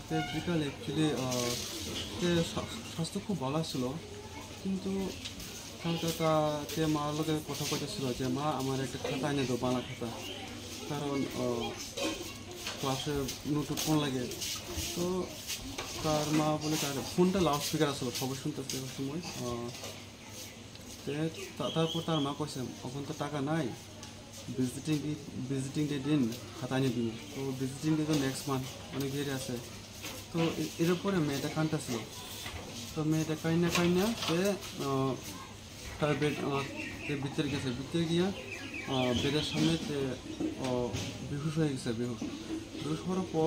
কালকে বিকালে অ্যাকচুয়ালি স্বাস্থ্য খুব ভালো ছিল, কিন্তু কালকে তাকে মার লোকের কথা কইতেছিল যে মা আমার একটা খাতা এনে দাও, বাংলা খাতা, কারণ ক্লাসে নোট ফোন লাগে। তো তার মা বলে তার ফোনটা লাউড স্পিকার আসলো, সবাই শুনতেছে ওই সময়। তারপর তার মা কইছে এখন তো টাকা নাই, ভিজিটিং ডে দিন খাতা এনে দিন। তো ভিজিটিং ডে তো নেক্সট মান্থ, অনেক দেরি আছে। তো এর পরে মেয়েটা কাঁদতেছিল। তো মেয়েটা কাইনা সে তার ভিতরে গেছে, ভিতরে গিয়া বেডের সামনে বেহুশ হয়ে গেছে। বেহুশ হওয়ার পর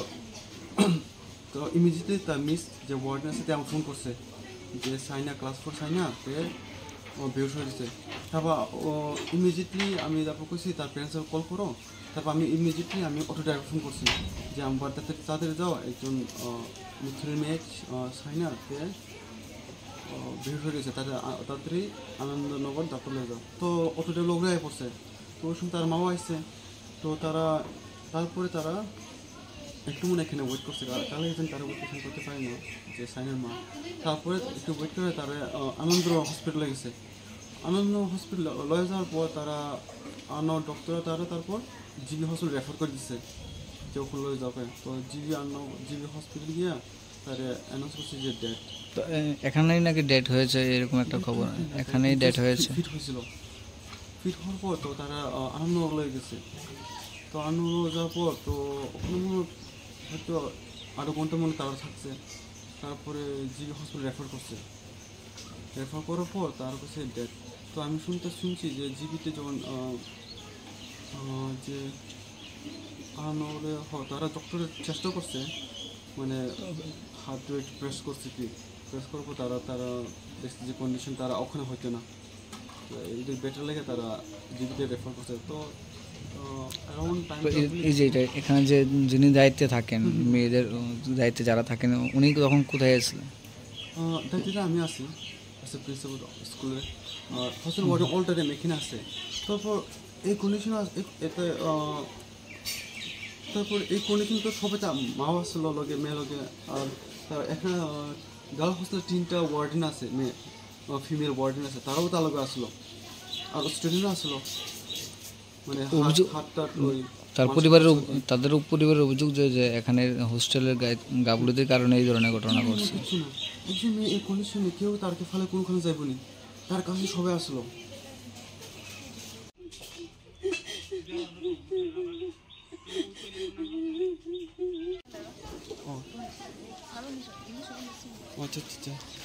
তো ইমিডিয়েটলি তার মিস যে ওয়ার্ডেন আছে আমার ফোন করছে যে সাইনা, ক্লাস 4 সাইনা বেহুশ হয়ে গেছে। তারপর ইমিডিয়েটলি আমি তারপর কইছি তার প্যারেন্টসকে কল করো। তারপর আমি ইমিডিয়েটলি অটো ড্রাইভার ফোন করছি যে আমার বাড়িতে তাদের যাও, একজন মিথুনের মেয়ে সাইনা বেহুশ হয়ে গেছে, তাড়াতাড়ি আনন্দনগর ডাক্তার হয়ে যাও। তো অটোটা লোকরা পড়ছে। তো ওই সময় তার মাও আসছে। তো তারপরে তারা একটু মনে এখানে ওয়েট করছে, কালে একজন তারা ওয়েট করতে পারে না যে সাইনের মা। তারপরে একটু ওয়েট করে তারা আনন্দ হসপিটালে গেছে। আনন্দ হসপিটাল লয়ে যাওয়ার পর তারা ডক্টর তারপর জিবি হসপিটাল রেফার করে দিচ্ছে যে ওখানে লয়ে যাবে। তো জিবি হসপিটাল গিয়া তারা অ্যানাউন্স করছে যে ডেট। তো এখানেই নাকি ডেট হয়েছে এরকম একটা খবর, এখানেই ডেট হয়েছে। ফিট হয়েছিল, ফিট হওয়ার পর তো তারা আনন্দ লয়ে গেছে। তো আনন্দ যাওয়ার পর তো ওখানে হয়তো আরও ঘন্টা মনে তারা থাকছে। তারপরে জিবি হসপিটাল রেফার করছে, রেফার করার পর তার কাছে ডেট। তো আমি শুনছি যে জিবিতে যখন যে আনলে তারা ডক্টরের চেষ্টা করছে, মানে হাত রেট প্রেস করছে, কি প্রেস করার পর তারা দেখছে যে কন্ডিশন তারা ওখানে হইতো না, এদের বেটার লেগে তারা জিবিতে রেফার করছে। তো এই যে এখানে যে যিনি দায়িত্বে থাকেন, মেয়েদের দায়িত্বে যারা থাকেন, উনি তখন কোথায় এসেছিলেন? দায়িত্বে আমি আছি প্রিন্সিপাল স্কুলে, হোস্টেল ওয়ার্ডেন অল টাইম এখানে আছে। তারপর এই কন্ডিশন এতে তারপর এই কন্ডিশন তো সবাই মাও আসলো লগে, মেয়ে লগে। আর এখানে গার্ল হোস্টেলে 3টা ওয়ার্ডেন আছে, মেয়ে ফিমেল ওয়ার্ডেন আছে, তারাও তার লগে আসলো, আর স্টুডেন্টও আসলো। মানে তাদের পরিবারের অভিযোগ যে এখানে হোস্টেলের গাফলতির কারণে এই ধরনের ঘটনা ঘটছে। একজন মেয়ে এই কন্ডিশনে কেউ তারকে ফেলে কোনোখানে যাইবনি, তার কাছে সবাই আসলো। আচ্ছা।